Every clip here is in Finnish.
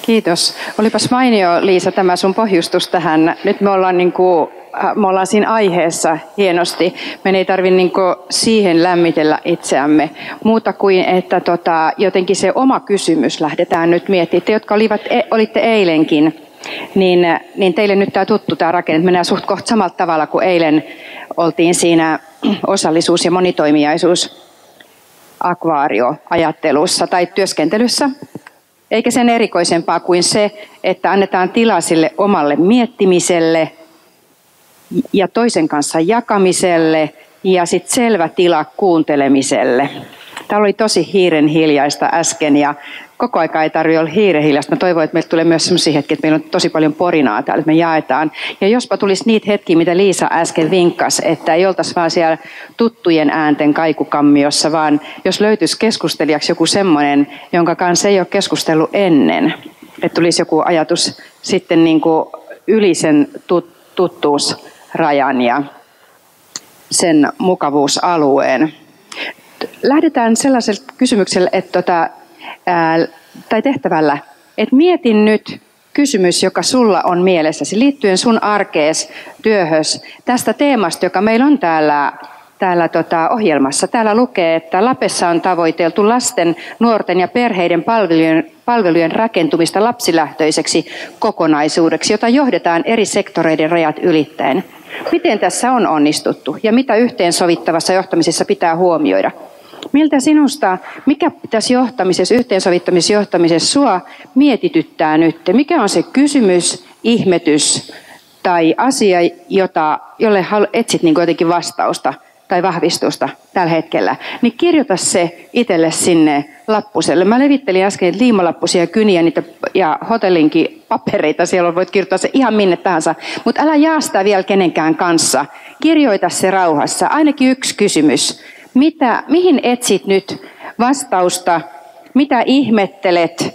Kiitos. Olipas mainio, Liisa, tämä sun pohjustus tähän. Nyt me ollaan siinä aiheessa hienosti. Meidän ei tarvitse siihen lämmitellä itseämme muuta kuin, että jotenkin se oma kysymys lähdetään nyt miettimään. Te, jotka olitte eilenkin, niin teille nyt tämä tuttu tämä rakenne. Mennään suht kohta samalla tavalla kuin eilen oltiin siinä osallisuus- ja monitoimijaisuus akvaarioajattelussa tai työskentelyssä. Eikä sen erikoisempaa kuin se, että annetaan tilaa sille omalle miettimiselle ja toisen kanssa jakamiselle ja sitten selvä tila kuuntelemiselle. Täällä oli tosi hiiren hiljaista äsken ja koko aika ei tarvitse olla hiiren hiljaista. Mä toivon, että meille tulee myös sellaisia hetkiä, että meillä on tosi paljon porinaa täällä, että me jaetaan. Ja jospa tulisi niitä hetkiä, mitä Liisa äsken vinkkasi, että ei oltaisi vaan siellä tuttujen äänten kaikukammiossa, vaan jos löytyisi keskustelijaksi joku semmoinen, jonka kanssa ei ole keskustellut ennen. Että tulisi joku ajatus sitten niin kuin yli sen tuttuusrajan ja sen mukavuusalueen. Lähdetään sellaiselle kysymykselle, tai tehtävällä, että mietin nyt kysymys, joka sulla on mielessäsi liittyen sun arkees, työhös, tästä teemasta, joka meillä on täällä ohjelmassa. Täällä lukee, että Lapessa on tavoiteltu lasten, nuorten ja perheiden palvelujen rakentumista lapsilähtöiseksi kokonaisuudeksi, jota johdetaan eri sektoreiden rajat ylittäen. Miten tässä on onnistuttu ja mitä yhteensovittavassa johtamisessa pitää huomioida? Miltä sinusta, mikä tässä johtamisessa, yhteensovittamisessa johtamisessa sua mietityttää nyt? Mikä on se kysymys, ihmetys tai asia, jolle etsit jotenkin vastausta tai vahvistusta tällä hetkellä? Niin kirjoita se itselle sinne lappuselle. Mä levittelin äsken liimalappusia ja kyniä ja hotellinkin papereita. Siellä voit kirjoittaa se ihan minne tahansa. Mutta älä jaa sitä vielä kenenkään kanssa. Kirjoita se rauhassa. Ainakin yksi kysymys. Mihin etsit nyt vastausta? Mitä ihmettelet?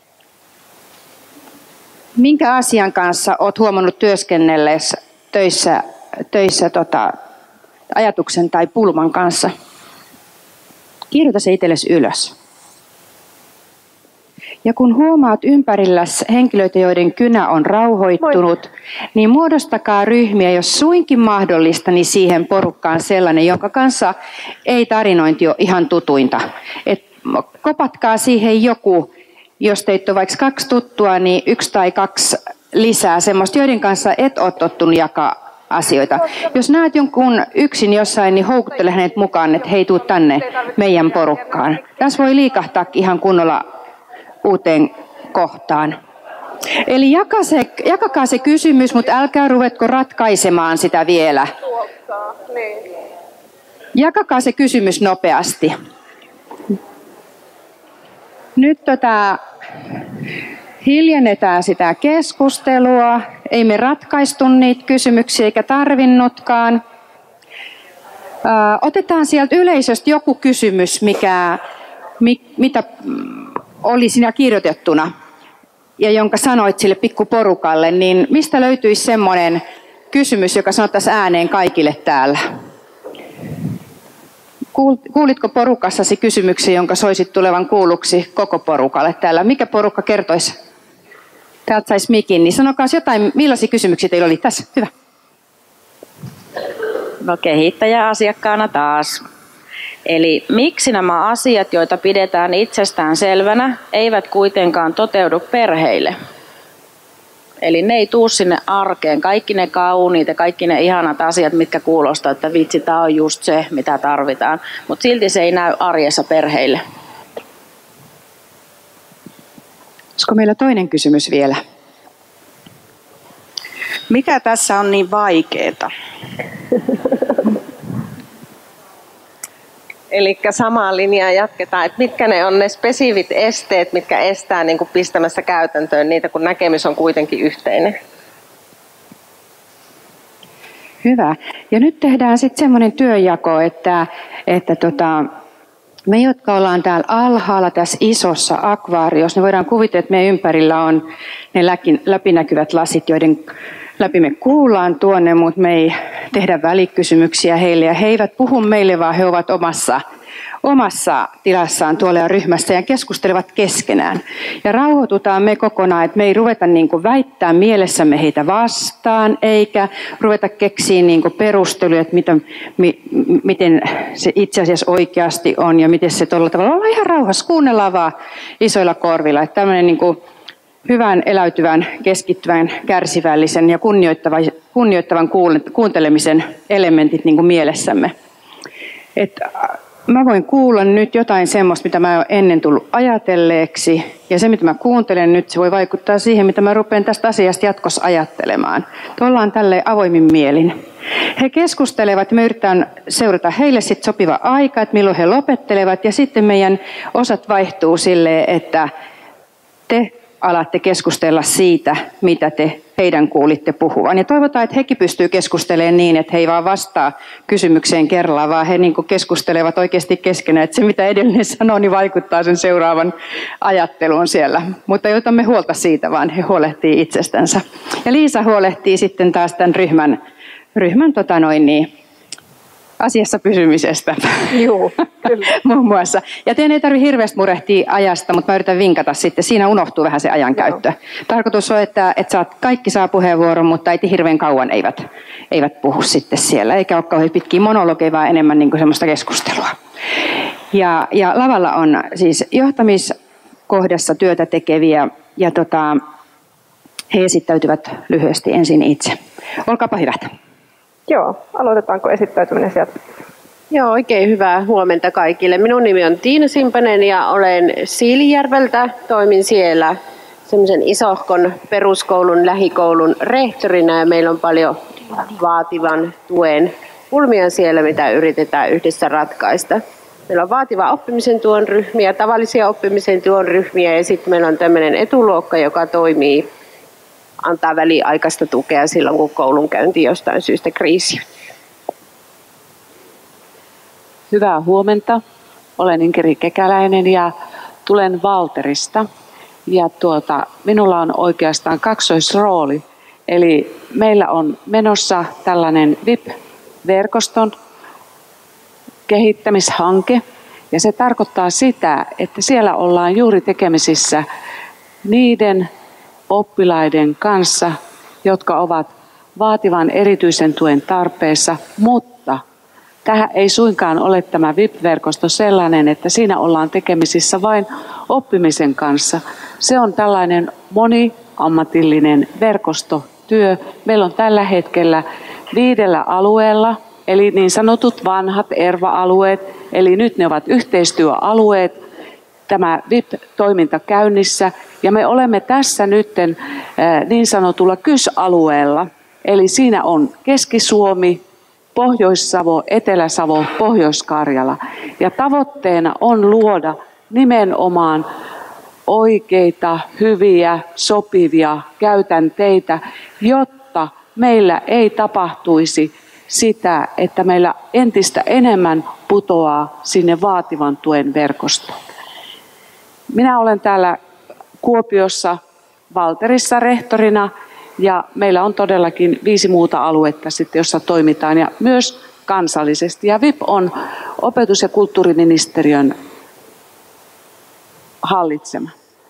Minkä asian kanssa olet huomannut työskennellessä töissä ajatuksen tai pulman kanssa? Kirjoita se itsellesi ylös. Ja kun huomaat ympärilläsi henkilöitä, joiden kynä on rauhoittunut, niin muodostakaa ryhmiä, jos suinkin mahdollista, niin siihen porukkaan sellainen, jonka kanssa ei tarinointi ole ihan tutuinta. Et kopatkaa siihen joku, jos teitä on vaikka 2 tuttua, niin 1 tai 2 lisää semmoista, joiden kanssa et ole tottunut jakaa asioita. Jos näet jonkun yksin jossain, niin houkuttele hänet mukaan, että hei, tuu tänne meidän porukkaan. Tässä voi liikahtaa ihan kunnolla uuteen kohtaan. Eli jakakaa se kysymys, mutta älkää ruvetko ratkaisemaan sitä vielä. Jakakaa se kysymys nopeasti. Nyt hiljennetään sitä keskustelua. Ei me ratkaistu niitä kysymyksiä eikä tarvinnutkaan. Otetaan sieltä yleisöstä joku kysymys, mitä oli siinä kirjoitettuna ja jonka sanoit sille pikkuporukalle, niin mistä löytyisi semmoinen kysymys, joka sanottaisiin ääneen kaikille täällä? Kuulitko porukassasi kysymyksen, jonka soisit tulevan kuulluksi koko porukalle täällä? Mikä porukka kertoisi? Täältä saisi mikin, niin sanokaa jotain, millaisia kysymyksiä teillä oli tässä? Hyvä. No kehittäjäasiakkaana taas. Eli miksi nämä asiat, joita pidetään itsestään selvänä, eivät kuitenkaan toteudu perheille? Eli ne ei tuu sinne arkeen. Kaikki ne kauniit ja kaikki ne ihanat asiat, mitkä kuulostaa, että vitsi, tämä on just se, mitä tarvitaan. Mutta silti se ei näy arjessa perheille. Olisiko meillä toinen kysymys vielä? Mikä tässä on niin vaikeeta? Eli samaa linjaa jatketaan, että mitkä ne on ne spesifit esteet, mitkä estää niin kuin pistämässä käytäntöön niitä, kun näkemys on kuitenkin yhteinen. Hyvä. Ja nyt tehdään sitten semmoinen työnjako, että me, jotka ollaan täällä alhaalla tässä isossa akvaariossa, niin voidaan kuvitella, että meidän ympärillä on ne läpinäkyvät lasit, joiden läpi me kuullaan tuonne, mutta me ei tehdä välikysymyksiä heille. Ja he eivät puhu meille, vaan he ovat omassa omassa tilassaan tuolla ryhmässä ja keskustelevat keskenään. Ja rauhoitutaan me kokonaan, että me ei ruveta niin kuin väittää mielessämme heitä vastaan, eikä ruveta keksiä niin kuin perusteluja, että miten se itse asiassa oikeasti on ja miten se tuolla tavalla. Ollaan ihan rauhassa, kuunnellaan vaan isoilla korvilla. Että tämmöinen niin kuin hyvän, eläytyvän, keskittyvän, kärsivällisen ja kunnioittavan kuuntelemisen elementit niin kuin mielessämme. Että mä voin kuulla nyt jotain semmoista, mitä mä oon ennen tullut ajatelleeksi, ja se, mitä mä kuuntelen nyt, se voi vaikuttaa siihen, mitä mä rupean tästä asiasta jatkossa ajattelemaan. Ollaan tälleen avoimin mielin. He keskustelevat, ja me yritetään seurata heille sit sopiva aika, että milloin he lopettelevat, ja sitten meidän osat vaihtuu silleen, että te alatte keskustella siitä, mitä te heidän kuulitte puhuvan. Ja toivotaan, että hekin pystyy keskustelemaan niin, että he ei vaan vastaa kysymykseen kerrallaan, vaan he niin kuin keskustelevat oikeasti keskenään, että se mitä edellinen sanoo, niin vaikuttaa sen seuraavan ajatteluun siellä. Mutta ei otamme huolta siitä, vaan he huolehtii itsestänsä. Ja Liisa huolehtii sitten taas tämän ryhmän asiassa pysymisestä. Joo, kyllä. Muun muassa. Ja teidän ei tarvitse hirveästi murehtia ajasta, mutta mä yritän vinkata sitten. Siinä unohtuu vähän se ajankäyttö. Tarkoitus on, että kaikki saa puheenvuoron, mutta ei hirveän kauan eivät puhu sitten siellä. Eikä ole kauhean pitkiä monologeja, vaan enemmän niin kuin semmoista keskustelua. Ja lavalla on siis johtamiskohdassa työtä tekeviä ja he esittäytyvät lyhyesti ensin itse. Olkaapa hyvät. Joo, aloitetaanko esittäytyminen sieltä? Joo, oikein hyvää huomenta kaikille. Minun nimi on Tiina Simpanen ja olen Siilijärveltä. Toimin siellä semmoisen isohkon peruskoulun, lähikoulun rehtorina ja meillä on paljon vaativan tuen pulmia siellä, mitä yritetään yhdessä ratkaista. Meillä on vaativan oppimisen tuen ryhmiä, tavallisia oppimisen tuen ryhmiä ja sitten meillä on tämmöinen etuluokka, joka toimii, antaa väliaikaista tukea silloin, kun koulunkäynti jostain syystä kriisiytyy. Hyvää huomenta. Olen Inkeri Kekäläinen ja tulen Valterista. Ja minulla on oikeastaan kaksoisrooli. Eli meillä on menossa tällainen VIP-verkoston kehittämishanke. Ja se tarkoittaa sitä, että siellä ollaan juuri tekemisissä niiden oppilaiden kanssa, jotka ovat vaativan erityisen tuen tarpeessa, mutta tähän ei suinkaan ole tämä VIP-verkosto sellainen, että siinä ollaan tekemisissä vain oppimisen kanssa. Se on tällainen moniammatillinen verkostotyö. Meillä on tällä hetkellä 5 alueella, eli niin sanotut vanhat ERVA-alueet, eli nyt ne ovat yhteistyöalueet, tämä VIP-toiminta käynnissä. Ja me olemme tässä nyt niin sanotulla KYS-alueella, eli siinä on Keski-Suomi, Pohjois-Savo, Etelä-Savo, Pohjois-Karjala. Ja tavoitteena on luoda nimenomaan oikeita, hyviä, sopivia käytänteitä, jotta meillä ei tapahtuisi sitä, että meillä entistä enemmän putoaa sinne vaativan tuen verkostoon. Minä olen täällä Kuopiossa Valterissa rehtorina ja meillä on todellakin 5 muuta aluetta sitten, jossa toimitaan ja myös kansallisesti. Ja VIP on opetus- ja kulttuuriministeriön hallitsema.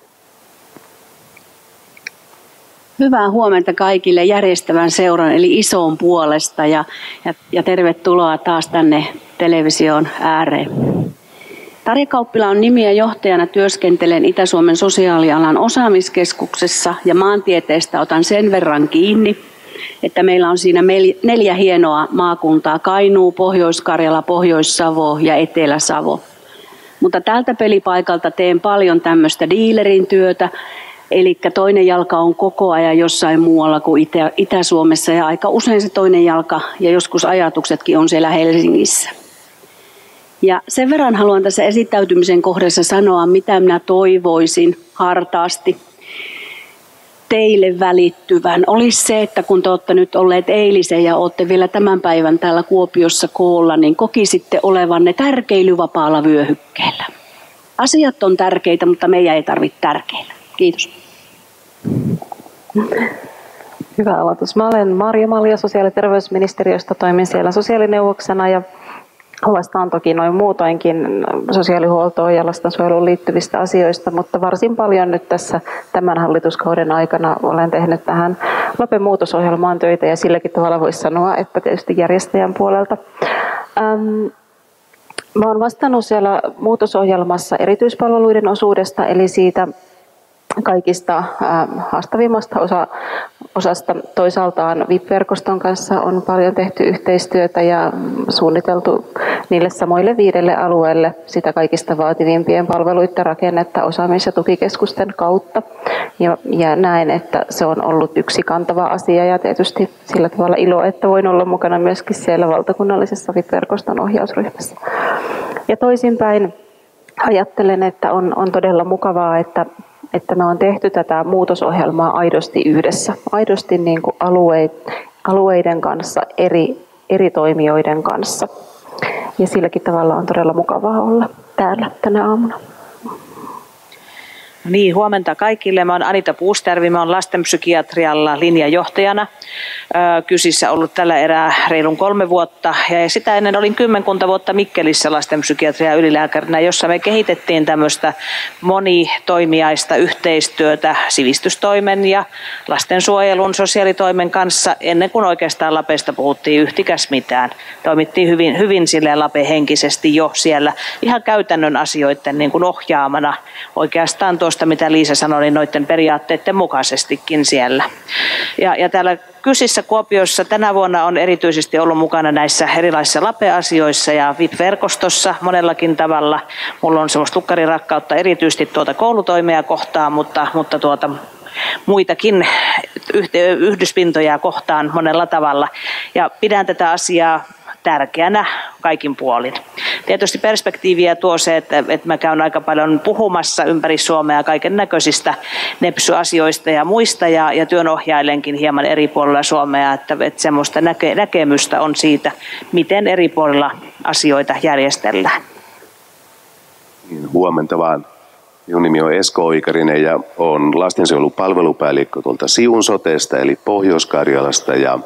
Hyvää huomenta kaikille järjestävän seuran eli ISOn puolesta ja tervetuloa taas tänne television ääreen. Tarja Kauppila on nimi ja johtajana työskentelen Itä-Suomen sosiaalialan osaamiskeskuksessa ja maantieteestä otan sen verran kiinni, että meillä on siinä 4 hienoa maakuntaa, Kainuu, Pohjois-Karjala, Pohjois-Savo ja Etelä-Savo. Mutta tältä pelipaikalta teen paljon tämmöistä dealerin työtä, eli toinen jalka on koko ajan jossain muualla kuin Itä-Suomessa ja aika usein se toinen jalka ja joskus ajatuksetkin on siellä Helsingissä. Ja sen verran haluan tässä esittäytymisen kohdassa sanoa, mitä minä toivoisin hartaasti teille välittyvän. Olisi se, että kun te olette nyt olleet eilisen ja olette vielä tämän päivän täällä Kuopiossa koolla, niin kokisitte olevanne tärkeilyvapaalla vyöhykkeellä. Asiat on tärkeitä, mutta meidän ei tarvitse tärkeillä. Kiitos. Hyvä aloitus. Mä olen Marja Malja sosiaali- ja terveysministeriöstä, toimin siellä sosiaalineuvoksena ja Vastaan toki noin muutoinkin sosiaalihuoltoon ja lastensuojeluun liittyvistä asioista, mutta varsin paljon nyt tässä tämän hallituskauden aikana olen tehnyt tähän Lapen muutosohjelmaan töitä ja silläkin tavalla voisi sanoa, että tietysti järjestäjän puolelta. Mä olen vastannut siellä muutosohjelmassa erityispalveluiden osuudesta, eli siitä kaikista haastavimmasta osasta. Toisaaltaan VIP-verkoston kanssa on paljon tehty yhteistyötä ja suunniteltu niille samoille 5 alueelle sitä kaikista vaativimpien palveluiden rakennetta osaamis- ja tukikeskusten kautta. Ja näen, että se on ollut yksi kantava asia ja tietysti sillä tavalla ilo, että voin olla mukana myöskin siellä valtakunnallisessa VIP-verkoston ohjausryhmässä. Ja toisinpäin ajattelen, että on todella mukavaa, että me on tehty tätä muutosohjelmaa aidosti yhdessä, aidosti niin kuin alueiden kanssa, eri toimijoiden kanssa. Ja silläkin tavalla on todella mukavaa olla täällä tänä aamuna. Niin, huomenta kaikille. Mä oon Anita Puustärvi, mä oon lastenpsykiatrialla linjajohtajana. Kysissä ollut tällä erää reilun 3 vuotta ja sitä ennen olin 10 vuotta Mikkelissä lastenpsykiatria ylilääkärinä, jossa me kehitettiin tämmöistä monitoimijaista yhteistyötä sivistystoimen ja lastensuojelun sosiaalitoimen kanssa ennen kuin oikeastaan Lapesta puhuttiin yhtikäs mitään. Toimittiin hyvin silleen Lape-henkisesti jo siellä ihan käytännön asioiden niin kuin ohjaamana oikeastaan tuosta, mitä Liisa sanoi, niin noiden periaatteiden mukaisestikin siellä. Ja täällä Kysissä Kuopiossa tänä vuonna on erityisesti ollut mukana näissä erilaisissa Lape-asioissa ja VIP-verkostossa monellakin tavalla. Mulla on semmoista tukkarirakkautta erityisesti koulutoimea kohtaan, mutta muitakin yhdyspintoja kohtaan monella tavalla. Ja pidän tätä asiaa tärkeänä kaikin puolin. Tietysti perspektiiviä tuo se, että mä käyn aika paljon puhumassa ympäri Suomea kaiken näköisistä nepsy-asioista ja muista ja työnohjailenkin hieman eri puolilla Suomea, että semmoista näkemystä on siitä, miten eri puolilla asioita järjestellään. Huomenta vaan. Minun nimi on Esko Oikarinen ja olen lastensuojelun palvelupäällikkö tuolta Siun Sotesta eli Pohjois-Karjalasta ja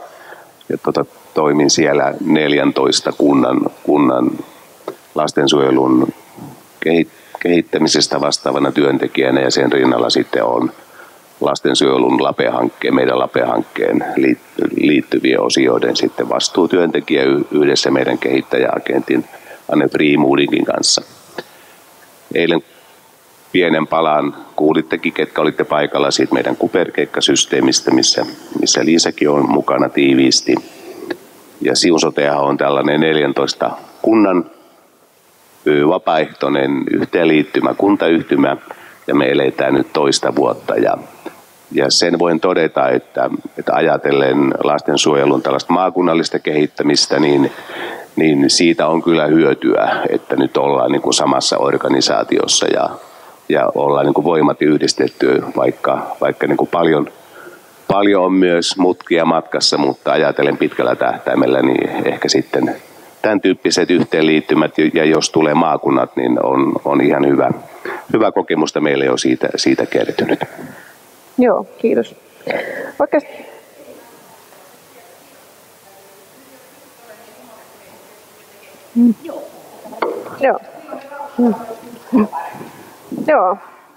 toimin siellä 14 kunnan lastensuojelun kehittämisestä vastaavana työntekijänä ja sen rinnalla sitten on lastensuojelun meidän Lape-hankkeen liittyvien osioiden sitten vastuutyöntekijä yhdessä meidän kehittäjäagentin Anne Friimudinkin kanssa. Eilen pienen palan kuulittekin, ketkä olitte paikalla siitä meidän kuperkeikkasysteemistä, missä Liisakin on mukana tiiviisti. Ja Siun Sotehan on tällainen 14 kunnan vapaaehtoinen yhteenliittymä, kuntayhtymä, ja me eletään nyt 2 vuotta. Ja sen voin todeta, että ajatellen lastensuojelun tällaista maakunnallista kehittämistä, niin siitä on kyllä hyötyä, että nyt ollaan niin kuin samassa organisaatiossa ja ollaan niin kuin voimat yhdistetty, vaikka niin kuin paljon on myös mutkia matkassa, mutta ajatellen pitkällä tähtäimellä, niin ehkä sitten tämän tyyppiset yhteenliittymät, ja jos tulee maakunnat, niin on ihan hyvä kokemusta meille jo siitä kertynyt. Joo, kiitos. Joo. Joo.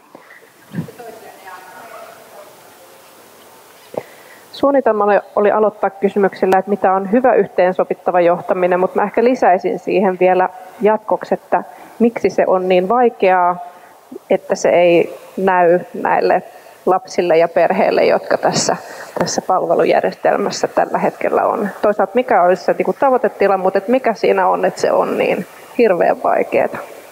Suunnitelma oli aloittaa kysymyksellä, että mitä on hyvä yhteensovittava johtaminen, mutta mä ehkä lisäisin siihen vielä jatkoksi, että miksi se on niin vaikeaa, että se ei näy näille lapsille ja perheille, jotka tässä palvelujärjestelmässä tällä hetkellä on. Toisaalta mikä olisi se tavoitetila, mutta mikä siinä on, että se on niin hirveän vaikeaa.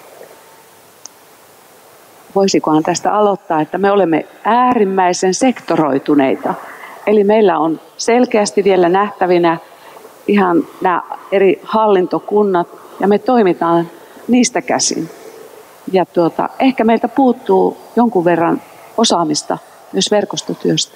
Voisikohan tästä aloittaa, että me olemme äärimmäisen sektoroituneita. Eli meillä on selkeästi vielä nähtävinä ihan nämä eri hallintokunnat ja me toimitaan niistä käsin. Ja ehkä meiltä puuttuu jonkun verran osaamista myös verkostotyöstä.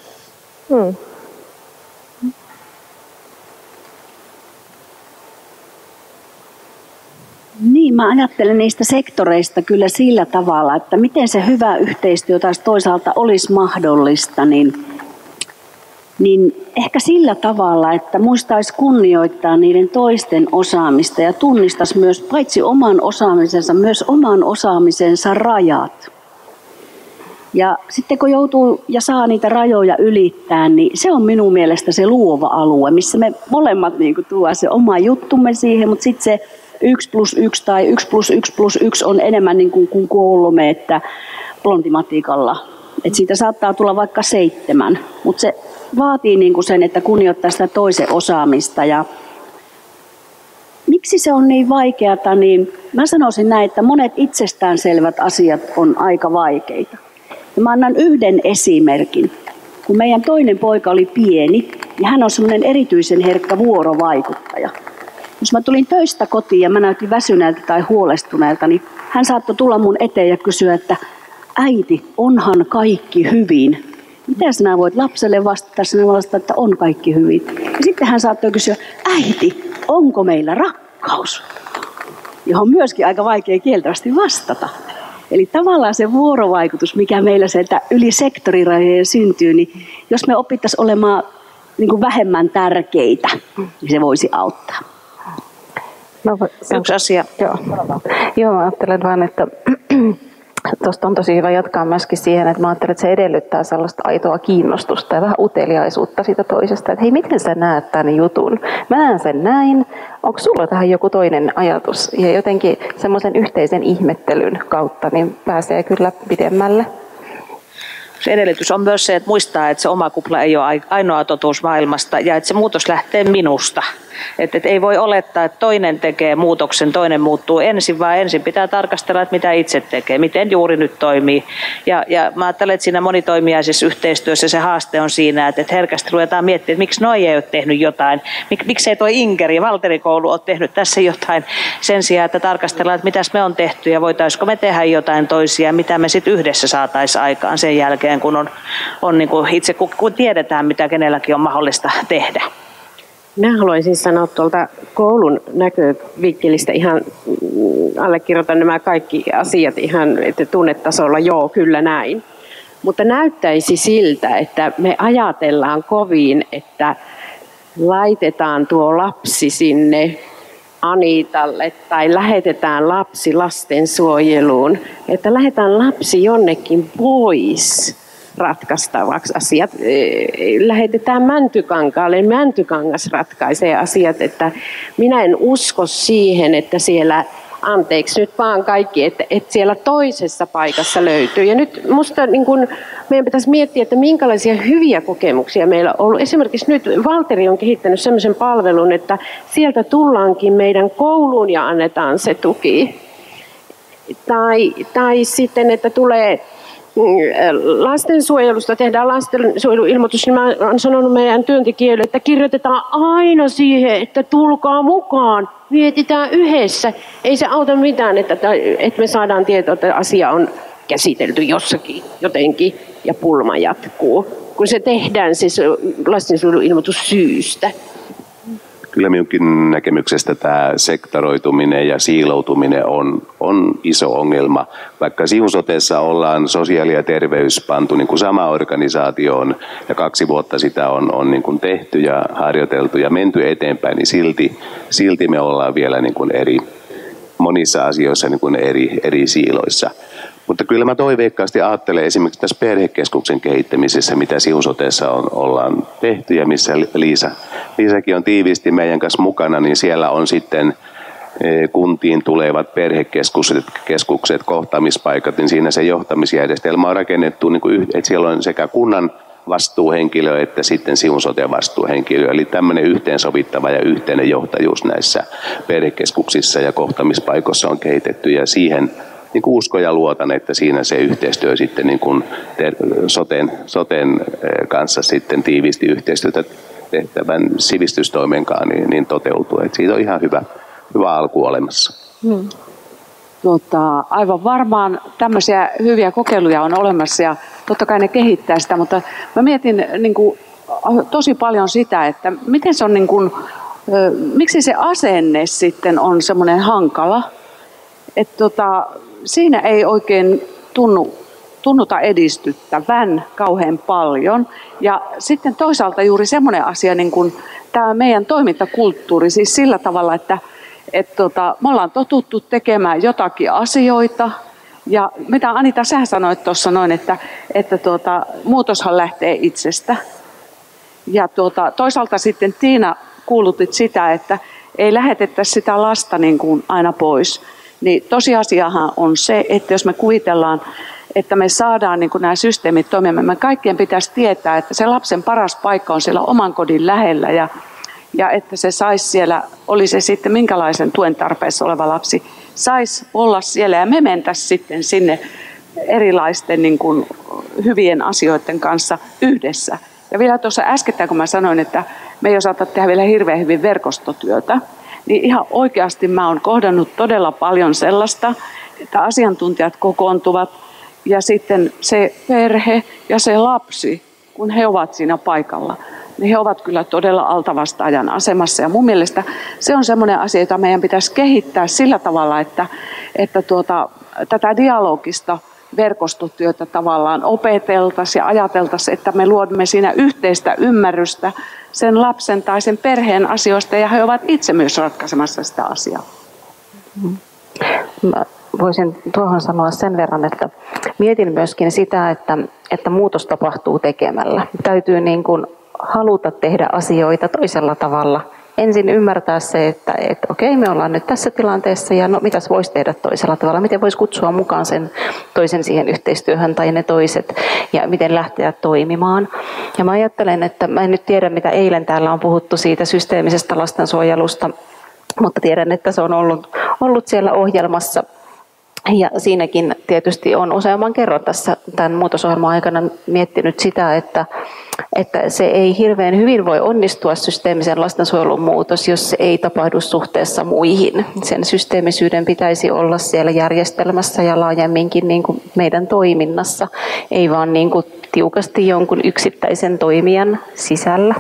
Niin, mä ajattelen niistä sektoreista kyllä sillä tavalla, että miten se hyvä yhteistyö taas toisaalta olisi mahdollista, niin niin ehkä sillä tavalla, että muistaisi kunnioittaa niiden toisten osaamista ja tunnistaisi myös paitsi oman osaamisensa, myös oman osaamisensa rajat. Ja sitten kun joutuu ja saa niitä rajoja ylittää, niin se on minun mielestä se luova alue, missä me molemmat niin kuin tuo se oma juttumme siihen, mutta sitten se 1+1 tai 1+1+1 on enemmän niin kuin 3, että blondimatikalla. Että siitä saattaa tulla vaikka 7, mutta se vaatii niin kuin sen, että kunnioittaa sitä toisen osaamista. Ja miksi se on niin vaikeata, niin mä sanoisin näin, että monet itsestäänselvät asiat on aika vaikeita. Ja mä annan yhden esimerkin. Kun meidän toinen poika oli pieni, ja hän on semmoinen erityisen herkkä vuorovaikuttaja. Jos mä tulin töistä kotiin ja mä näytin väsyneeltä tai huolestuneelta, niin hän saattoi tulla mun eteen ja kysyä, että äiti, onhan kaikki hyvin? Mitä sinä voit lapselle vastata? Sinä vastata, että on kaikki hyvin. Ja sitten hän saattoi kysyä, äiti, onko meillä rakkaus? Johon myöskin aika vaikea kieltävästi vastata. Eli tavallaan se vuorovaikutus, mikä meillä sieltä yli sektorirajojen syntyy, niin jos me opittaisiin olemaan niin kuin vähemmän tärkeitä, niin se voisi auttaa. No, yksi asia. Joo, ajattelen vaan, että tuosta on tosi hyvä jatkaa myöskin siihen, että mä ajattelen, että se edellyttää sellaista aitoa kiinnostusta ja vähän uteliaisuutta siitä toisesta, että hei, miten sä näet tämän jutun? Mä näen sen näin, onko sulla tähän joku toinen ajatus? Ja jotenkin semmoisen yhteisen ihmettelyn kautta niin pääsee kyllä pidemmälle. Se edellytys on myös se, että muistaa, että se oma kupla ei ole ainoa totuus maailmasta ja että se muutos lähtee minusta. Että ei voi olettaa, että toinen tekee muutoksen, toinen muuttuu ensin, vaan ensin pitää tarkastella, että mitä itse tekee, miten juuri nyt toimii. Ja mä ajattelen, että siinä monitoimijaisessa yhteistyössä se haaste on siinä, että herkästi ruvetaan miettimään, että miksi noi ei ole tehnyt jotain, miksei toi Inkeri ja Valterikoulu ole tehnyt tässä jotain sen sijaan, että tarkastellaan, että mitäs me on tehty ja voitaisiko me tehdä jotain toisia, mitä me sitten yhdessä saataisiin aikaan sen jälkeen, kun on niin kuin itse kun tiedetään, mitä kenelläkin on mahdollista tehdä. Minä haluaisin sanoa tuolta koulun näkövinkkelistä ihan, allekirjoitan nämä kaikki asiat ihan, että tunnetasolla joo, kyllä näin. Mutta näyttäisi siltä, että me ajatellaan kovin, että laitetaan tuo lapsi sinne Anitalle tai lähetetään lapsi lastensuojeluun, että lähdetään lapsi jonnekin pois ratkaistavaksi asiat. Lähetetään Mäntykankaalle, Mäntykangas ratkaisee asiat, että minä en usko siihen, että siellä, anteeksi nyt vaan kaikki, että siellä toisessa paikassa löytyy. Ja nyt musta niin kun meidän pitäisi miettiä, että minkälaisia hyviä kokemuksia meillä on ollut. Esimerkiksi nyt Valtteri on kehittänyt sellaisen palvelun, että sieltä tullaankin meidän kouluun ja annetaan se tuki. Tai sitten, että tulee lastensuojelusta, tehdään lastensuojeluilmoitus, niin mä olen sanonut meidän työntekijöille, että kirjoitetaan aina siihen, että tulkaa mukaan, mietitään yhdessä. Ei se auta mitään, että me saadaan tietoa, että asia on käsitelty jossakin jotenkin ja pulma jatkuu, kun se tehdään siis lastensuojeluilmoitus syystä. Kyllä minunkin näkemyksestä tämä sektoroituminen ja siiloutuminen on iso ongelma. Vaikka Siun-sotessa ollaan sosiaali- ja terveys pantu niin kuin sama organisaatioon ja 2 vuotta sitä on niin kuin tehty ja harjoiteltu ja menty eteenpäin, niin silti me ollaan vielä niin kuin monissa asioissa niin kuin eri siiloissa. Mutta kyllä mä toiveikkaasti ajattelen esimerkiksi tässä perhekeskuksen kehittämisessä, mitä Siun-sotessa ollaan tehty ja missä Liisakin on tiiviisti meidän kanssa mukana, niin siellä on sitten kuntiin tulevat perhekeskukset, kohtaamispaikat, niin siinä se johtamisjärjestelmä on rakennettu, niin kuin, että siellä on sekä kunnan vastuuhenkilö että sitten Siun-soten vastuuhenkilö. Eli tämmöinen yhteensovittava ja yhteinen johtajuus näissä perhekeskuksissa ja kohtaamispaikoissa on kehitetty ja siihen niin kuin uskon ja luotan, että siinä se yhteistyö sitten niin kuin soten kanssa sitten tiiviisti yhteistyötä tehtävän sivistystoimenkaan niin toteutuu. Että siitä on ihan hyvä alku olemassa. Aivan varmaan tämmöisiä hyviä kokeiluja on olemassa ja totta kai ne kehittää sitä, mutta mä mietin niin kuin, tosi paljon sitä, että miten se on niin kuin, miksi se asenne sitten on semmoinen hankala, että siinä ei oikein tunnu tunnuta edistyttävän kauhean paljon. Ja sitten toisaalta juuri semmoinen asia, niin kuin tämä meidän toimintakulttuuri, siis sillä tavalla, että me ollaan totuttu tekemään jotakin asioita. Ja mitä Anita, sä sanoit tuossa noin, että muutoshan lähtee itsestä. Ja toisaalta sitten Tiina kuulutit sitä, että ei lähetettäisi sitä lasta niin kuin aina pois. Niin tosiasiahan on se, että jos me kuvitellaan, että me saadaan niin kuin nämä systeemit toimimaan, me kaikkien pitäisi tietää, että se lapsen paras paikka on siellä oman kodin lähellä ja että se saisi siellä, oli se sitten minkälaisen tuen tarpeessa oleva lapsi, saisi olla siellä ja me mentäisiin sitten sinne erilaisten niin kuin hyvien asioiden kanssa yhdessä. Ja vielä tuossa äsken, kun mä sanoin, että me ei osata tehdä vielä hirveän hyvin verkostotyötä, niin ihan oikeasti mä oon kohdannut todella paljon sellaista, että asiantuntijat kokoontuvat ja sitten se perhe ja se lapsi, kun he ovat siinä paikalla, niin he ovat kyllä todella altavastaajan asemassa. Ja mun mielestä se on semmoinen asia, jota meidän pitäisi kehittää sillä tavalla, että tätä dialogista verkostotyötä tavallaan opeteltaisiin ja ajateltaisiin, että me luomme siinä yhteistä ymmärrystä sen lapsen tai sen perheen asioista ja he ovat itse myös ratkaisemassa sitä asiaa. Mä voisin tuohon sanoa sen verran, että mietin myöskin sitä, että muutos tapahtuu tekemällä. Täytyy niin kuin haluta tehdä asioita toisella tavalla. Ensin ymmärtää se, että okei, me ollaan nyt tässä tilanteessa ja no mitäs voisi tehdä toisella tavalla, miten voisi kutsua mukaan sen toisen siihen yhteistyöhön tai ne toiset ja miten lähteä toimimaan. Ja mä ajattelen, että mä en nyt tiedä mitä eilen täällä on puhuttu siitä systeemisestä lastensuojelusta, mutta tiedän, että se on ollut siellä ohjelmassa. Ja siinäkin tietysti on useamman kerran tässä tämän muutosohjelman aikana miettinyt sitä, että se ei hirveän hyvin voi onnistua systeemisen lastensuojelun muutos, jos se ei tapahdu suhteessa muihin. Sen systeemisyyden pitäisi olla siellä järjestelmässä ja laajemminkin niin kuin meidän toiminnassa, ei vaan niin kuin tiukasti jonkun yksittäisen toimijan sisällä.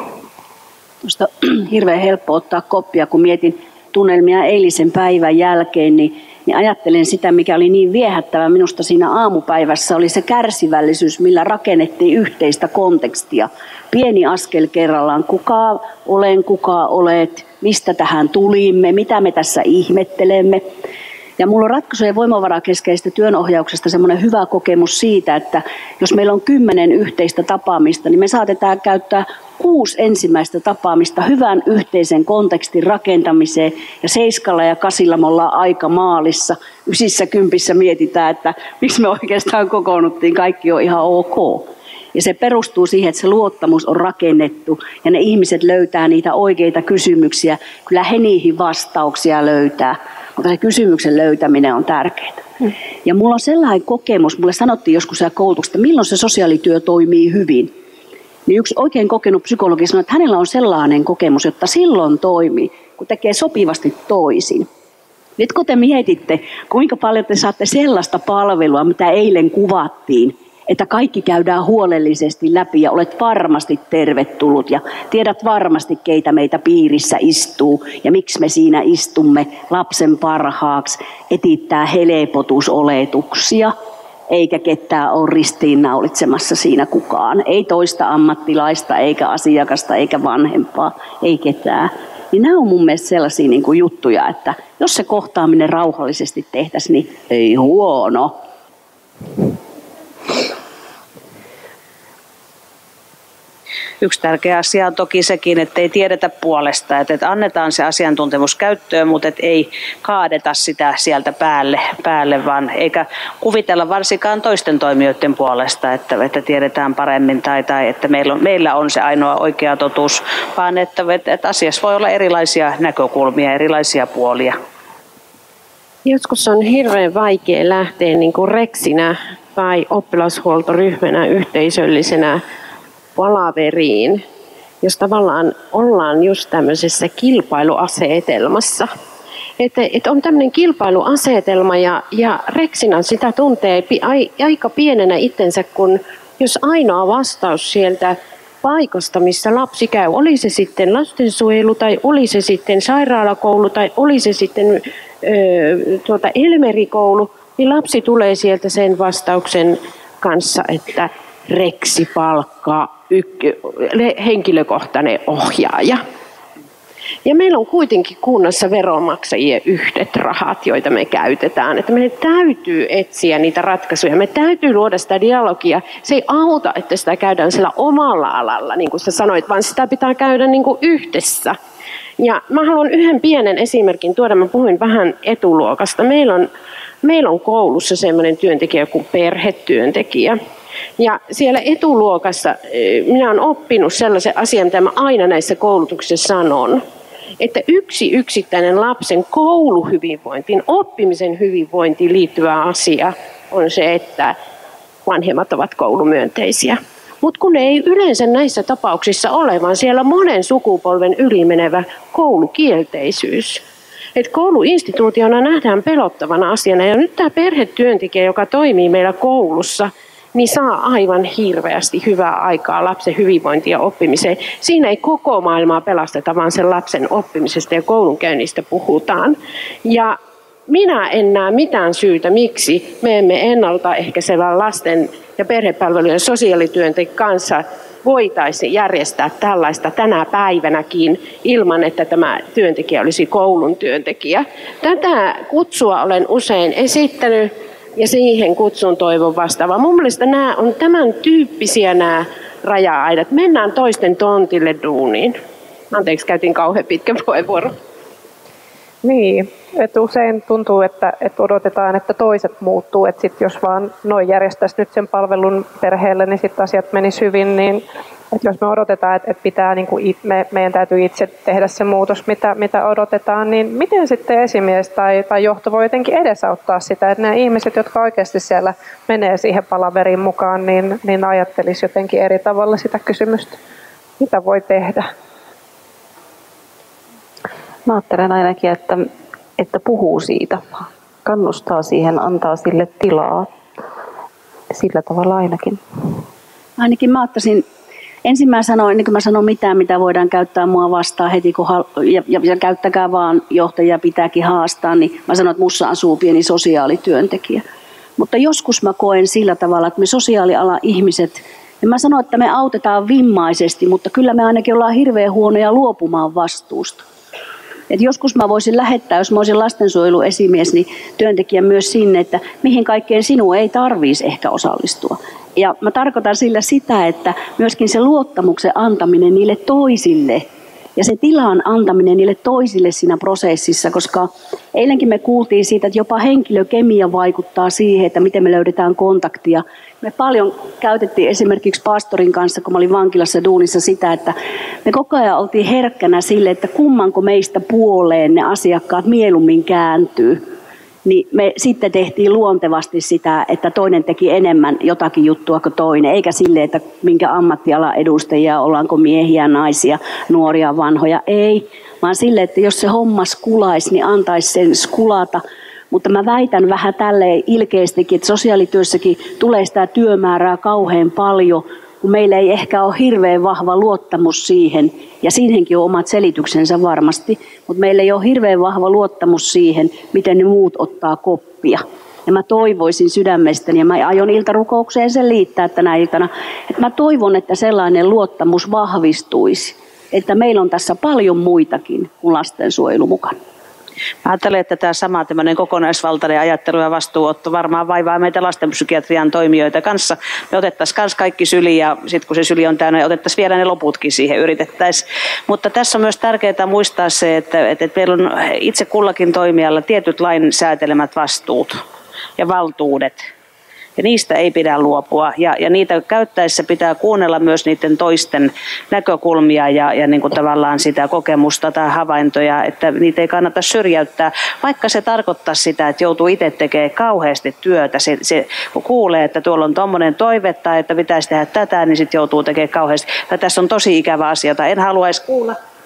Minusta hirveän helppo ottaa koppia, kun mietin tunnelmia eilisen päivän jälkeen, niin ajattelen sitä, mikä oli niin viehättävä minusta siinä aamupäivässä, oli se kärsivällisyys, millä rakennettiin yhteistä kontekstia. Pieni askel kerrallaan, kuka olen, kuka olet, mistä tähän tulimme, mitä me tässä ihmettelemme. Ja minulla on ratkaisujen voimavarakeskeistä työnohjauksesta semmoinen hyvä kokemus siitä, että jos meillä on 10 yhteistä tapaamista, niin me saatetaan käyttää 6 ensimmäistä tapaamista hyvän yhteisen kontekstin rakentamiseen. Ja 7 ja 8 me ollaan aika maalissa. 9 ja 10 mietitään, että miksi me oikeastaan kokoonnuttiin, kaikki on ihan ok. Ja se perustuu siihen, että se luottamus on rakennettu ja ne ihmiset löytää niitä oikeita kysymyksiä. Kyllä he niihin vastauksia löytää. Mutta se kysymyksen löytäminen on tärkeää. Ja mulla on sellainen kokemus, mulle sanottiin joskus siellä koulutuksessa, että milloin se sosiaalityö toimii hyvin. Niin yksi oikein kokenut psykologi sanoi, että hänellä on sellainen kokemus, että silloin toimii, kun tekee sopivasti toisin. Nyt kun te mietitte, kuinka paljon te saatte sellaista palvelua, mitä eilen kuvattiin, että kaikki käydään huolellisesti läpi ja olet varmasti tervetullut ja tiedät varmasti, keitä meitä piirissä istuu ja miksi me siinä istumme lapsen parhaaksi, etittää helpotusoletuksia, eikä ketään ole ristiinnaulitsemassa siinä kukaan. Ei toista ammattilaista, eikä asiakasta, eikä vanhempaa, ei ketään. Niin nämä on mun mielestä sellaisia niin kuin juttuja, että jos se kohtaaminen rauhallisesti tehtäisiin, niin ei huono. Yksi tärkeä asia on toki sekin, että ei tiedetä puolesta, että annetaan se asiantuntemus käyttöön, mutta ei kaadeta sitä sieltä päälle vaan eikä kuvitella varsinkaan toisten toimijoiden puolesta, että tiedetään paremmin tai että meillä on se ainoa oikea totuus, vaan että asiassa voi olla erilaisia näkökulmia, erilaisia puolia. Joskus on hirveän vaikea lähteä niin kuin reksinä tai oppilashuoltoryhmänä yhteisöllisenä palaveriin, jos tavallaan ollaan just tämmöisessä kilpailuasetelmassa. Että on tämmöinen kilpailuasetelma ja reksinä sitä tuntee aika pienenä itsensä, kun jos ainoa vastaus sieltä paikasta, missä lapsi käy, oli se sitten lastensuojelu tai oli se sitten sairaalakoulu tai oli se sitten Elmerikoulu, niin lapsi tulee sieltä sen vastauksen kanssa, että Reksi palkkaa henkilökohtainen ohjaaja. Ja meillä on kuitenkin kunnassa veronmaksajien yhdet rahat, joita me käytetään. Että meidän täytyy etsiä niitä ratkaisuja. Me täytyy luoda sitä dialogia. Se ei auta, että sitä käydään sillä omalla alalla, niin kuin sä sanoit, vaan sitä pitää käydä niin kuin yhdessä. Ja mä haluan yhden pienen esimerkin tuoda. Mä puhuin vähän etuluokasta. Meillä on koulussa sellainen työntekijä kuin perhetyöntekijä. Ja siellä etuluokassa minä olen oppinut sellaisen asian, mitä mä aina näissä koulutuksissa sanon, että yksi yksittäinen lapsen kouluhyvinvointiin, oppimisen hyvinvointiin liittyvä asia on se, että vanhemmat ovat koulumyönteisiä. Mutta kun ei yleensä näissä tapauksissa ole, vaan siellä monen sukupolven ylimenevä koulukielteisyys. Et kouluinstituutiona nähdään pelottavana asiana, ja nyt tämä perhetyöntekijä, joka toimii meillä koulussa, niin saa aivan hirveästi hyvää aikaa lapsen hyvinvointiin ja oppimiseen. Siinä ei koko maailmaa pelasteta, vaan sen lapsen oppimisesta ja koulunkäynnistä puhutaan. Ja minä en näe mitään syytä, miksi me emme ennaltaehkäisevän lasten ja perhepalvelujen sosiaalityöntekijän kanssa voitaisiin järjestää tällaista tänä päivänäkin ilman, että tämä työntekijä olisi koulun työntekijä. Tätä kutsua olen usein esittänyt ja siihen kutsun toivon vastaavaa. Mun mielestä nämä on tämän tyyppisiä nämä raja-aidat. Mennään toisten tontille duuniin. Anteeksi, käytin kauhean pitkä puheenvuoro. Niin, että usein tuntuu, että odotetaan, että toiset muuttuu. Että sit jos vaan noin järjestäisi nyt sen palvelun perheelle, niin sitten asiat menis hyvin. Niin, että jos me odotetaan, että pitää, niin kuin meidän täytyy itse tehdä se muutos, mitä odotetaan, niin miten sitten esimies tai johto voi jotenkin edesauttaa sitä, että nämä ihmiset, jotka oikeasti siellä menee siihen palaveriin mukaan, niin ajattelisi jotenkin eri tavalla sitä kysymystä, mitä voi tehdä? Mä ajattelen ainakin, että puhuu siitä, kannustaa siihen, antaa sille tilaa. Sillä tavalla ainakin. Ainakin mä ottaisin, ensin mä sanoin, ennen kuin mä sanon mitään, mitä voidaan käyttää mua vastaan heti, kun ja käyttäkää vaan, johtajia pitääkin haastaa, niin mä sanon, että mussa asuu pieni sosiaalityöntekijä. Mutta joskus mä koen sillä tavalla, että me sosiaalialan ihmiset, ja mä sanon, että me autetaan vimmaisesti, mutta kyllä me ainakin ollaan hirveän huonoja luopumaan vastuusta. Et joskus mä voisin lähettää, jos mä olisin lastensuojeluesimies, niin työntekijän myös sinne, että mihin kaikkeen sinun ei tarvitsisi ehkä osallistua. Ja mä tarkoitan sillä sitä, että myöskin se luottamuksen antaminen niille toisille ja se tilan antaminen niille toisille siinä prosessissa, koska eilenkin me kuultiin siitä, että jopa henkilökemia vaikuttaa siihen, että miten me löydetään kontaktia. Me paljon käytettiin esimerkiksi pastorin kanssa, kun mä olin vankilassa duunissa sitä, että me koko ajan oltiin herkkänä sille, että kummanko meistä puoleen ne asiakkaat mieluummin kääntyy. Niin me sitten tehtiin luontevasti sitä, että toinen teki enemmän jotakin juttua kuin toinen, eikä sille, että minkä ammattialan edustajia, ollaanko miehiä, naisia, nuoria, vanhoja, ei. Vaan sille, että jos se homma skulaisi, niin antaisi sen skulata. Mutta mä väitän vähän tälleen ilkeästikin, että sosiaalityössäkin tulee sitä työmäärää kauhean paljon, kun meillä ei ehkä ole hirveän vahva luottamus siihen, ja siihenkin on omat selityksensä varmasti, mutta meillä ei ole hirveän vahva luottamus siihen, miten ne muut ottaa koppia. Ja mä toivoisin sydämestäni, ja mä aion iltarukoukseen sen liittää tänä iltana, että mä toivon, että sellainen luottamus vahvistuisi, että meillä on tässä paljon muitakin kuin lastensuojelu mukana. Mä ajattelen, että tämä sama tämmöinen kokonaisvaltainen ajattelu ja vastuuotto varmaan vaivaa meitä lastenpsykiatrian toimijoita kanssa. Me otettaisiin kanssa kaikki syli ja sitten kun se syli on täynnä, otettaisiin vielä ne loputkin siihen, yritettäisiin. Mutta tässä on myös tärkeää muistaa se, että meillä on itse kullakin toimijalla tietyt lain säätelemät vastuut ja valtuudet. Ja niistä ei pidä luopua ja niitä käyttäessä pitää kuunnella myös niiden toisten näkökulmia ja niin kuin tavallaan sitä kokemusta tai havaintoja, että niitä ei kannata syrjäyttää, vaikka se tarkoittaa sitä, että joutuu itse tekemään kauheasti työtä. Kun kuulee, että tuolla on tuommoinen toive tai että pitäisi tehdä tätä, niin sitten joutuu tekemään kauheasti. Tai tässä on tosi ikävä asia, jota en haluaisi kuulla.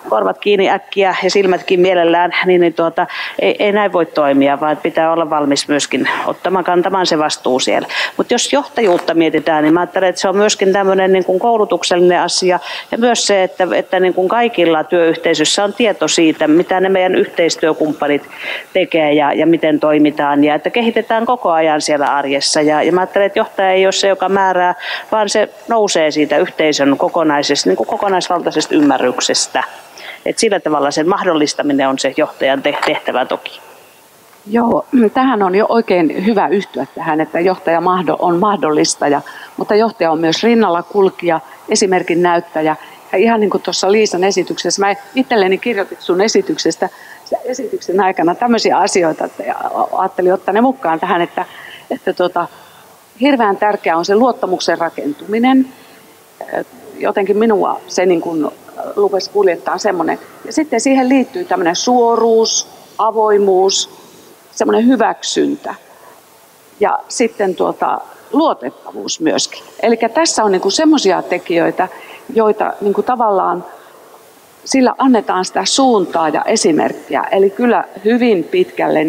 korvat kiinni äkkiä ja silmätkin mielellään, niin ei näin voi toimia, vaan pitää olla valmis myöskin kantamaan se vastuu siellä. Mutta jos johtajuutta mietitään, niin mä ajattelen, että se on myöskin tämmöinen niin kuin koulutuksellinen asia ja myös se, että niin kuin kaikilla työyhteisössä on tieto siitä, mitä ne meidän yhteistyökumppanit tekee ja miten toimitaan ja että kehitetään koko ajan siellä arjessa. Ja mä ajattelen, että johtaja ei ole se, joka määrää, vaan se nousee siitä yhteisön niin kuin kokonaisvaltaisesta ymmärryksestä. Et sillä tavalla sen mahdollistaminen on se johtajan tehtävä toki. Joo, tähän on jo oikein hyvä yhtyä tähän, että johtaja on mahdollistaja, mutta johtaja on myös rinnalla kulkija, esimerkin näyttäjä. Ja ihan niin kuin tuossa Liisan esityksessä, mä itselleni kirjoitin sun esityksen aikana tämmöisiä asioita, että ajattelin ottaa ne mukaan tähän, että hirveän tärkeää on se luottamuksen rakentuminen. Jotenkin minua se niin kuin rupesi kuljettaa semmoinen. Ja sitten siihen liittyy tämmöinen suoruus, avoimuus, semmoinen hyväksyntä ja sitten luotettavuus myöskin. Eli tässä on niin kuin semmoisia tekijöitä, joita niin kuin tavallaan sillä annetaan sitä suuntaa ja esimerkkiä. Eli kyllä hyvin pitkälle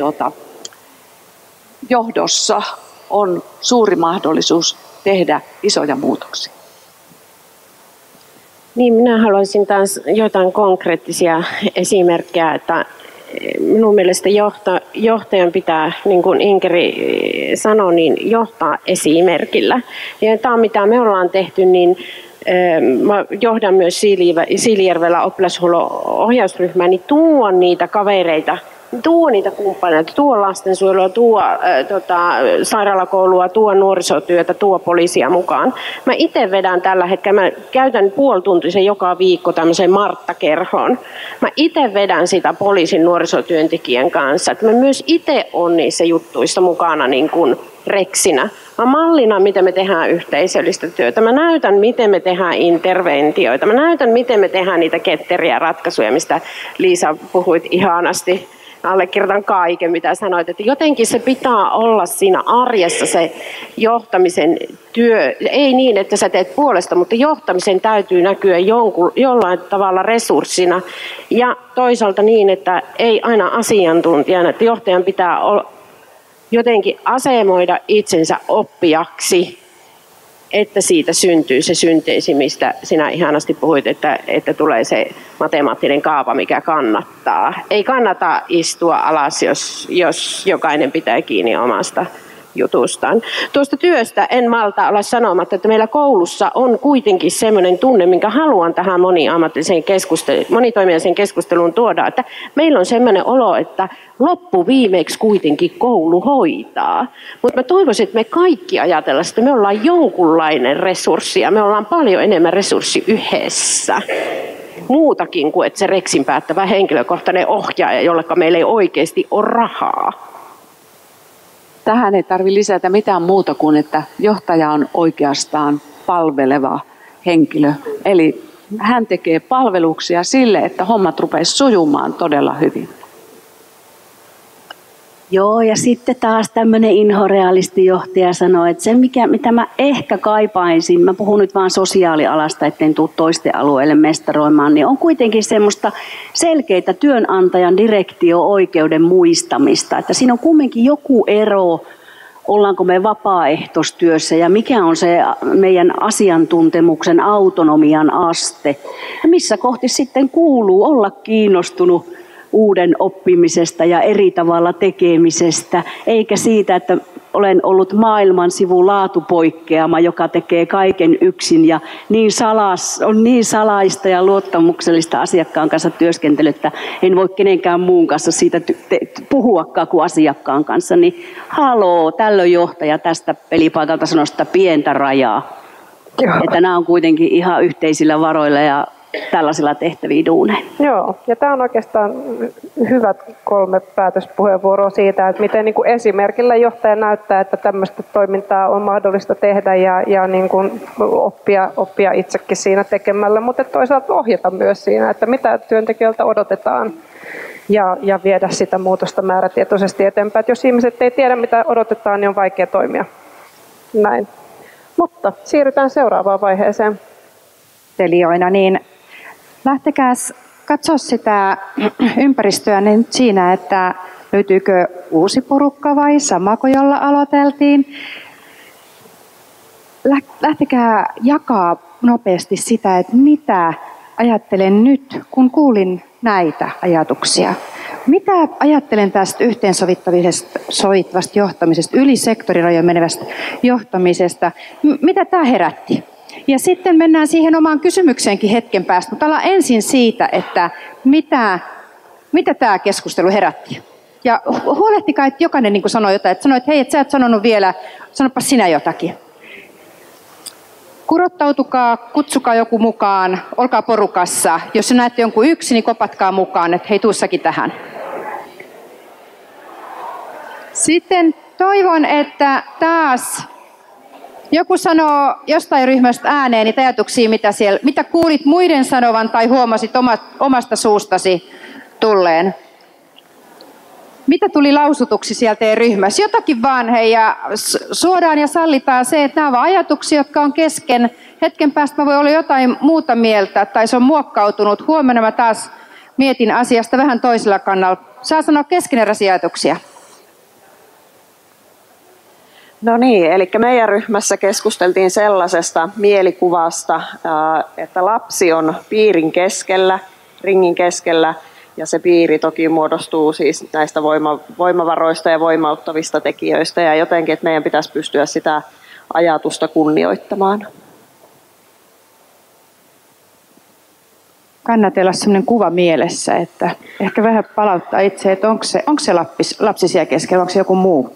johdossa on suuri mahdollisuus tehdä isoja muutoksia. Niin, minä haluaisin taas jotain konkreettisia esimerkkejä, että minun mielestä johtajan pitää, niin kuin Inkeri sanoi, niin johtaa esimerkillä. Ja tämä, mitä me ollaan tehty, niin mä johdan myös Siilijärvellä oppilashuollon ohjausryhmää, niin tuo niitä kavereita, tuo niitä kumppaneita, tuo lastensuojelua, tuo sairaalakoulua, tuo nuorisotyötä, tuo poliisia mukaan. Mä itse vedän tällä hetkellä, mä käytän puolituntisen joka viikko tämmöiseen Martta-kerhoon. Mä itse vedän sitä poliisin nuorisotyöntekijän kanssa. Että mä myös itse on niissä juttuissa mukana niin kuin reksinä. Mä mallina, miten me tehdään yhteisöllistä työtä. Mä näytän, miten me tehdään interventioita. Mä näytän, miten me tehdään niitä ketteriä ratkaisuja, mistä Liisa puhuit ihanasti. Allekirjoitan kaiken, mitä sanoit, että jotenkin se pitää olla siinä arjessa se johtamisen työ. Ei niin, että sä teet puolesta, mutta johtamisen täytyy näkyä jollain tavalla resurssina. Ja toisaalta niin, että ei aina asiantuntijana, että johtajan pitää jotenkin asemoida itsensä oppijaksi, että siitä syntyy se synteesi, mistä sinä ihanasti puhuit, että tulee se matemaattinen kaava, mikä kannattaa. Ei kannata istua alas, jos jokainen pitää kiinni omasta jutustaan. Tuosta työstä en malta olla sanomatta, että meillä koulussa on kuitenkin semmoinen tunne, minkä haluan tähän monitoimijaisen keskusteluun tuoda, että meillä on semmoinen olo, että loppuviimeksi kuitenkin koulu hoitaa. Mutta mä toivoisin, että me kaikki ajatellaan, että me ollaan jonkunlainen resurssi ja me ollaan paljon enemmän resurssi yhdessä. Muutakin kuin että se reksin päättävä henkilökohtainen ohjaaja, jolleka meillä ei oikeasti ole rahaa. Tähän ei tarvitse lisätä mitään muuta kuin, että johtaja on oikeastaan palveleva henkilö. Eli hän tekee palveluksia sille, että hommat rupeaisi sujumaan todella hyvin. Joo, ja sitten taas tämmöinen inhorealistijohtaja sanoi, että se mitä mä ehkä kaipaisin, mä puhun nyt vaan sosiaalialasta, etten tule toisten alueelle mestaroimaan, niin on kuitenkin semmoista selkeitä työnantajan direktio-oikeuden muistamista, että siinä on kumminkin joku ero, ollaanko me vapaaehtoistyössä ja mikä on se meidän asiantuntemuksen autonomian aste ja missä kohti sitten kuuluu olla kiinnostunut uuden oppimisesta ja eri tavalla tekemisestä, eikä siitä, että olen ollut maailman sivun laatupoikkeama, joka tekee kaiken yksin ja on niin salaista ja luottamuksellista asiakkaan kanssa työskentelyä, että en voi kenenkään muun kanssa siitä puhuakaan kuin asiakkaan kanssa. Niin haloo, tällöin johtaja tästä pelipaikalta sanoo sitä pientä rajaa. Joo. Että nämä on kuitenkin ihan yhteisillä varoilla ja tällaisilla tehtäviä duuneilla. Joo, ja tämä on oikeastaan hyvät 3 päätöspuheenvuoroa siitä, että miten niin kuin esimerkillä johtaja näyttää, että tämmöistä toimintaa on mahdollista tehdä ja niin kuin oppia itsekin siinä tekemällä, mutta toisaalta ohjata myös siinä, että mitä työntekijöiltä odotetaan ja viedä sitä muutosta määrätietoisesti eteenpäin. Että jos ihmiset ei tiedä, mitä odotetaan, niin on vaikea toimia näin. Mutta siirrytään seuraavaan vaiheeseen. Niin lähtekääs katsoa sitä ympäristöä niin siinä, että löytyykö uusi porukka vai samako, jolla aloiteltiin. Lähtekää jakaa nopeasti sitä, että mitä ajattelen nyt, kun kuulin näitä ajatuksia. Mitä ajattelen tästä yhteensovittavasta johtamisesta, yli sektorirajojen menevästä johtamisesta? Mitä tämä herätti? Ja sitten mennään siihen omaan kysymykseenkin hetken päästä, mutta ollaan ensin siitä, että mitä tämä keskustelu herätti. Ja huolehtikaa, että jokainen niin kuin sanoo jotain, että sanoo, että hei, et sä et sanonut vielä, sanopa sinä jotakin. Kurottautukaa, kutsukaa joku mukaan, olkaa porukassa. Jos näette jonkun yksin, niin kopatkaa mukaan, että hei, tuu säkin tähän. Sitten toivon, että taas joku sanoo jostain ryhmästä ääneen niitä ajatuksia, mitä kuulit muiden sanovan tai huomasit omasta suustasi tulleen. Mitä tuli lausutuksi sieltä teidän ryhmässä? Jotakin vaan, hei, ja suodaan ja sallitaan se, että nämä ovat ajatuksia, jotka on kesken. Hetken päästä mä voi olla jotain muuta mieltä, tai se on muokkautunut. Huomenna mä taas mietin asiasta vähän toisella kannalla. Saa sanoa keskeneräisiä ajatuksia. No niin, eli meidän ryhmässä keskusteltiin sellaisesta mielikuvasta, että lapsi on piirin keskellä, ringin keskellä, ja se piiri toki muodostuu siis näistä voimavaroista ja voimauttavista tekijöistä, ja jotenkin, että meidän pitäisi pystyä sitä ajatusta kunnioittamaan. Kannatella sellainen kuva mielessä, että ehkä vähän palauttaa itse, että onko se lapsi siellä keskellä, onko se joku muu?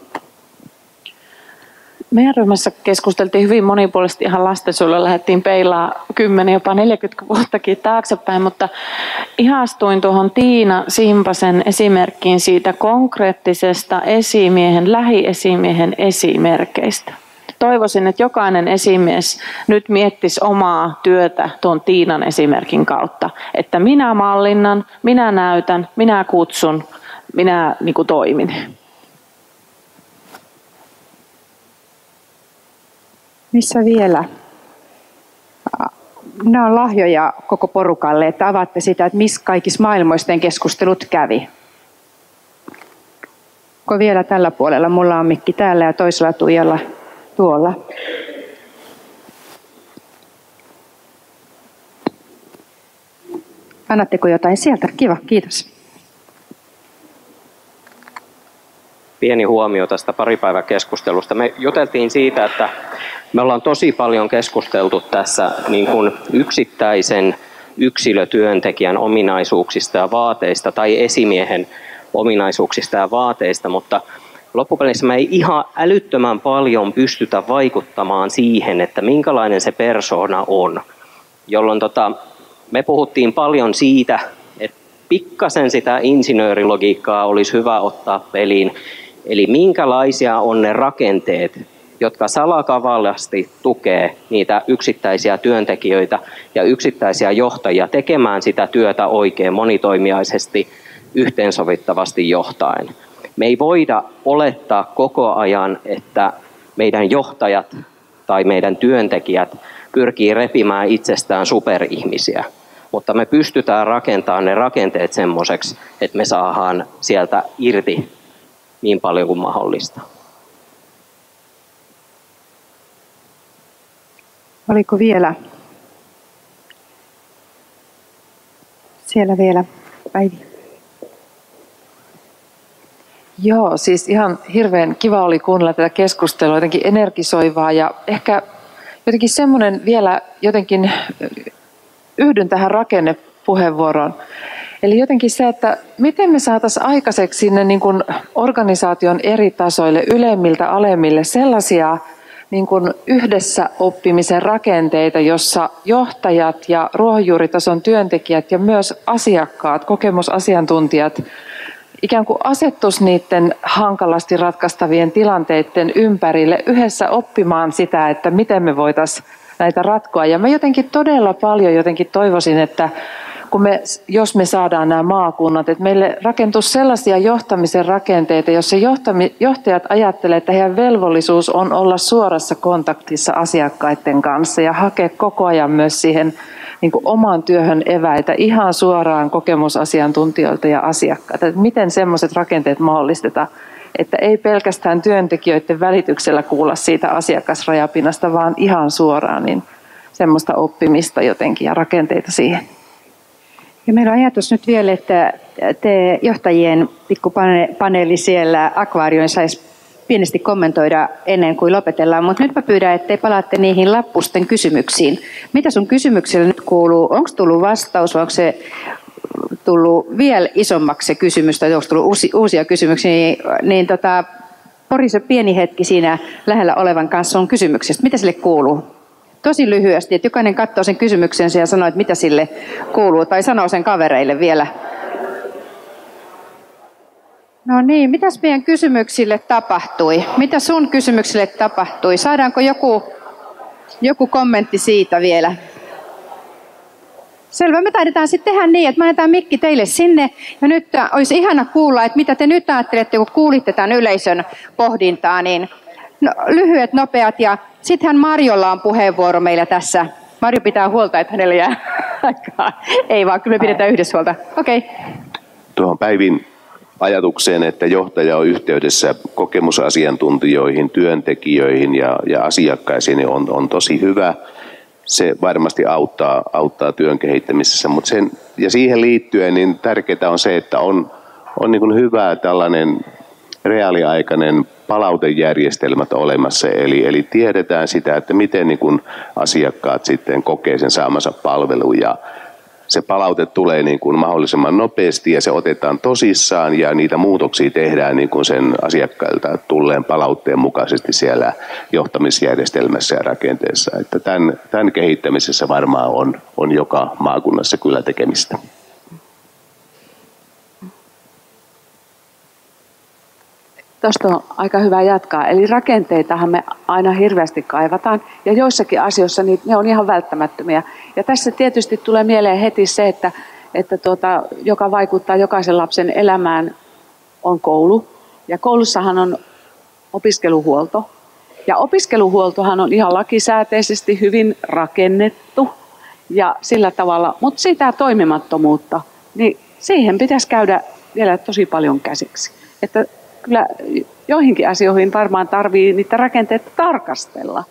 Meidän ryhmässä keskusteltiin hyvin monipuolisesti ihan lastensuojelulla, lähdettiin peilaa 10, jopa 40 vuottakin taaksepäin, mutta ihastuin tuohon Tiina Simpasen esimerkkiin siitä konkreettisesta lähiesimiehen esimerkeistä. Toivoisin, että jokainen esimies nyt miettisi omaa työtä tuon Tiinan esimerkin kautta, että minä mallinnan, minä näytän, minä kutsun, minä toimin. Missä vielä? Nämä on lahjoja koko porukalle, että avaatte sitä, että missä kaikissa maailmoisten keskustelut kävi. Onko vielä tällä puolella? Mulla on mikki täällä ja toisella Tuijalla tuolla. Annatteko jotain sieltä? Kiva, kiitos. Pieni huomio tästä paripäiväkeskustelusta. Me juteltiin siitä, että me ollaan tosi paljon keskusteltu tässä niin kuin yksittäisen yksilötyöntekijän ominaisuuksista ja vaateista tai esimiehen ominaisuuksista ja vaateista, mutta loppupeleissä me ei ihan älyttömän paljon pystytä vaikuttamaan siihen, että minkälainen se persoona on. Jolloin me puhuttiin paljon siitä, että pikkasen sitä insinöörilogiikkaa olisi hyvä ottaa peliin. Eli minkälaisia on ne rakenteet, jotka salakavallasti tukee niitä yksittäisiä työntekijöitä ja yksittäisiä johtajia tekemään sitä työtä oikein monitoimiaisesti, yhteensovittavasti johtaen. Me ei voida olettaa koko ajan, että meidän johtajat tai meidän työntekijät pyrkii repimään itsestään superihmisiä, mutta me pystytään rakentamaan ne rakenteet semmoiseksi, että me saadaan sieltä irti niin paljon kuin mahdollista. Oliko vielä? Siellä vielä, Päivi. Joo, siis ihan hirveän kiva oli kuunnella tätä keskustelua, jotenkin energisoivaa ja ehkä jotenkin semmoinen vielä jotenkin yhdyn tähän rakennepuheenvuoroon. Eli jotenkin se, että miten me saataisiin aikaiseksi sinne niin kuin organisaation eri tasoille, ylemmiltä alemmille sellaisia niin kuin yhdessä oppimisen rakenteita, jossa johtajat ja ruohonjuuritason työntekijät ja myös asiakkaat, kokemusasiantuntijat ikään kuin asettuisi niiden hankalasti ratkaistavien tilanteiden ympärille yhdessä oppimaan sitä, että miten me voitaisiin näitä ratkoa. Ja mä jotenkin todella paljon jotenkin toivoisin, että jos me saadaan nämä maakunnat, että meille rakentuisi sellaisia johtamisen rakenteita, joissa johtajat ajattelee, että heidän velvollisuus on olla suorassa kontaktissa asiakkaiden kanssa ja hakea koko ajan myös siihen niin kuin omaan työhön eväitä ihan suoraan kokemusasiantuntijoilta ja asiakkailta. Että miten semmoiset rakenteet mahdollistetaan, että ei pelkästään työntekijöiden välityksellä kuulla siitä asiakasrajapinnasta, vaan ihan suoraan niin semmoista oppimista jotenkin ja rakenteita siihen. Ja meillä on ajatus nyt vielä, että te johtajien pikkupaneeli siellä akvaarioin saisi pienesti kommentoida ennen kuin lopetellaan, mutta nyt mä pyydän, että te palaatte niihin lappusten kysymyksiin. Mitä sun kysymykselle nyt kuuluu? Onko tullut vastaus vai onko se tullut isommaksi se kysymys tai onko tullut uusia kysymyksiä? Pori se pieni hetki siinä lähellä olevan kanssa on kysymyksestä. Mitä sille kuuluu? Tosi lyhyesti, että jokainen katsoo sen kysymyksensä ja sanoo, että mitä sille kuuluu tai sanoo sen kavereille vielä. No niin, mitäs meidän kysymyksille tapahtui? Mitä sun kysymyksille tapahtui? Saadaanko joku kommentti siitä vielä? Selvä, me taidetaan sitten tehdä niin, että me annetaan mikki teille sinne. Ja nyt olisi ihana kuulla, että mitä te nyt ajattelette, kun kuulitte tämän yleisön pohdintaa, niin lyhyet, nopeat. Ja sittenhän Marjolla on puheenvuoro meillä tässä. Marjo pitää huolta, että hänellä jää aikaa. Ei vaan, kyllä me pidetään yhdessä huolta. Okei. Okay. Tuohon Päivin ajatukseen, että johtaja on yhteydessä kokemusasiantuntijoihin, työntekijöihin ja asiakkaisiin, on tosi hyvä. Se varmasti auttaa työn kehittämisessä, mutta siihen liittyen niin tärkeää on se, että on niin kuin hyvä tällainen reaaliaikainen palautejärjestelmät olemassa, eli tiedetään sitä, että miten niin kuin asiakkaat sitten kokee sen saamansa palvelun ja se palaute tulee niin kuin mahdollisimman nopeasti ja se otetaan tosissaan ja niitä muutoksia tehdään niin kuin sen asiakkailta tulleen palautteen mukaisesti siellä johtamisjärjestelmässä ja rakenteessa. Että tämän kehittämisessä varmaan on joka maakunnassa kyllä tekemistä. Tuosta on aika hyvä jatkaa. Eli rakenteitahan me aina hirveästi kaivataan ja joissakin asioissa niin ne on ihan välttämättömiä. Ja tässä tietysti tulee mieleen heti se, että joka vaikuttaa jokaisen lapsen elämään on koulu. Ja koulussahan on opiskeluhuolto. Ja opiskeluhuoltohan on ihan lakisääteisesti hyvin rakennettu ja sillä tavalla, mutta sitä toimimattomuutta, niin siihen pitäisi käydä vielä tosi paljon käsiksi. Että kyllä joihinkin asioihin varmaan tarvii niitä rakenteita tarkastella.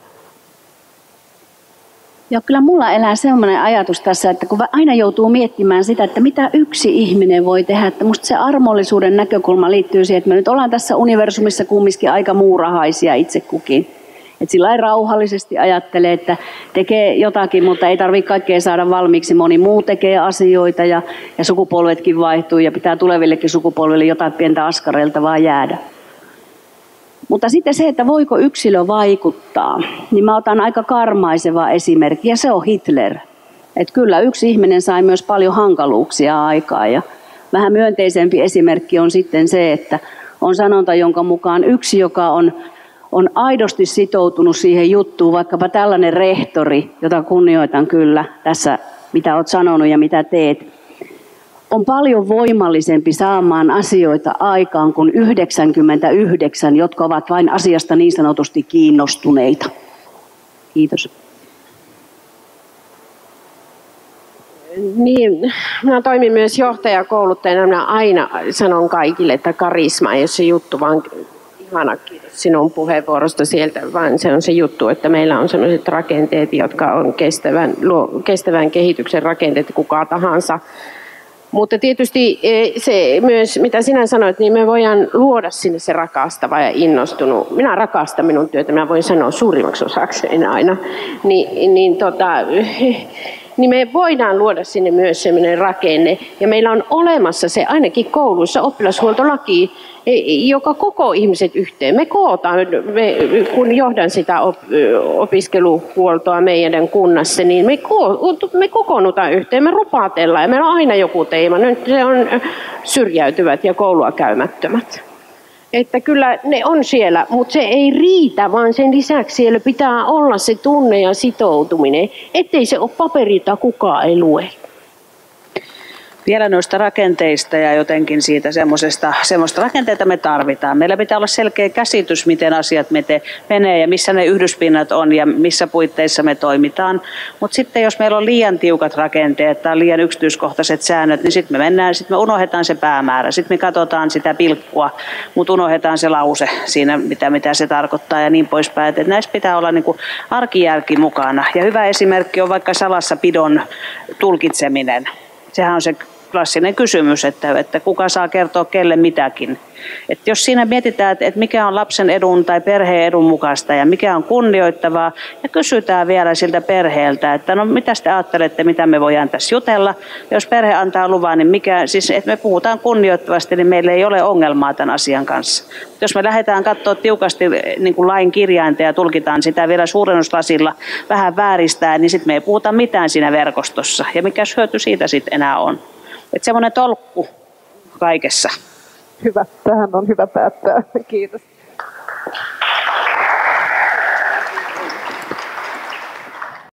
Ja kyllä mulla elää sellainen ajatus tässä, että kun aina joutuu miettimään sitä, että mitä yksi ihminen voi tehdä, että musta se armollisuuden näkökulma liittyy siihen, että me nyt ollaan tässä universumissa kumminkin aika muurahaisia itse kukin. Että sillä lailla rauhallisesti ajattelee, että tekee jotakin, mutta ei tarvitse kaikkea saada valmiiksi. Moni muu tekee asioita ja sukupolvetkin vaihtuu ja pitää tulevillekin sukupolville jotain pientä askareiltavaa jäädä. Mutta sitten se, että voiko yksilö vaikuttaa, niin mä otan aika karmaiseva esimerkki ja se on Hitler. Että kyllä yksi ihminen sai myös paljon hankaluuksia aikaan ja vähän myönteisempi esimerkki on sitten se, että on sanonta, jonka mukaan yksi, joka on aidosti sitoutunut siihen juttuun, vaikkapa tällainen rehtori, jota kunnioitan kyllä tässä, mitä olet sanonut ja mitä teet, on paljon voimallisempi saamaan asioita aikaan kuin 99, jotka ovat vain asiasta niin sanotusti kiinnostuneita. Kiitos. Niin, minä toimin myös johtajakouluttajana. Minä aina sanon kaikille, että karisma ei ole se juttu, vaan ihana, kiitos sinun puheenvuorosta sieltä, vaan se on se juttu, että meillä on sellaiset rakenteet, jotka on kestävän kehityksen rakenteet, kuka tahansa. Mutta tietysti se myös, mitä sinä sanoit, niin me voidaan luoda sinne se rakastava ja innostunut. Minä rakastan minun työtä, minä voin sanoa suurimmaksi osakseen aina. Niin me voidaan luoda sinne myös sellainen rakenne. Ja meillä on olemassa se ainakin kouluissa oppilashuoltolaki, joka koko ihmiset yhteen. Me kootaan, kun johdan sitä opiskeluhuoltoa meidän kunnassa, niin me kokoonnutaan yhteen, me rupatellaan ja meillä on aina joku teema. Nyt se on syrjäytyvät ja koulua käymättömät. Että kyllä ne on siellä, mutta se ei riitä, vaan sen lisäksi siellä pitää olla se tunne ja sitoutuminen, ettei se ole paperita, kukaan ei lue. Vielä noista rakenteista ja jotenkin siitä semmoista rakenteita me tarvitaan. Meillä pitää olla selkeä käsitys, miten asiat menee ja missä ne yhdyspinnat on ja missä puitteissa me toimitaan. Mutta sitten jos meillä on liian tiukat rakenteet tai liian yksityiskohtaiset säännöt, niin sitten me unohdetaan se päämäärä. Sitten me katsotaan sitä pilkkua, mutta unohdetaan se lause siinä, mitä se tarkoittaa ja niin poispäin. Et näissä pitää olla niin kuin arkijälki mukana. Ja hyvä esimerkki on vaikka salassapidon tulkitseminen. Sehän on se klassinen kysymys, että kuka saa kertoa kelle mitäkin. Että jos siinä mietitään, että mikä on lapsen edun tai perheen edun mukaista ja mikä on kunnioittavaa, ja kysytään vielä siltä perheeltä, että no mitä te ajattelette, mitä me voidaan tässä jutella. Ja jos perhe antaa luvan, niin että me puhutaan kunnioittavasti, niin meillä ei ole ongelmaa tämän asian kanssa. Jos me lähdetään katsoa tiukasti niin kuin lain kirjainta ja tulkitaan sitä vielä suurennuslasilla vähän vääristää, niin sitten me ei puhuta mitään siinä verkostossa. Ja mikä hyöty siitä sitten enää on. Että semmoinen tolkku kaikessa. Hyvä, tähän on hyvä päättää. Kiitos.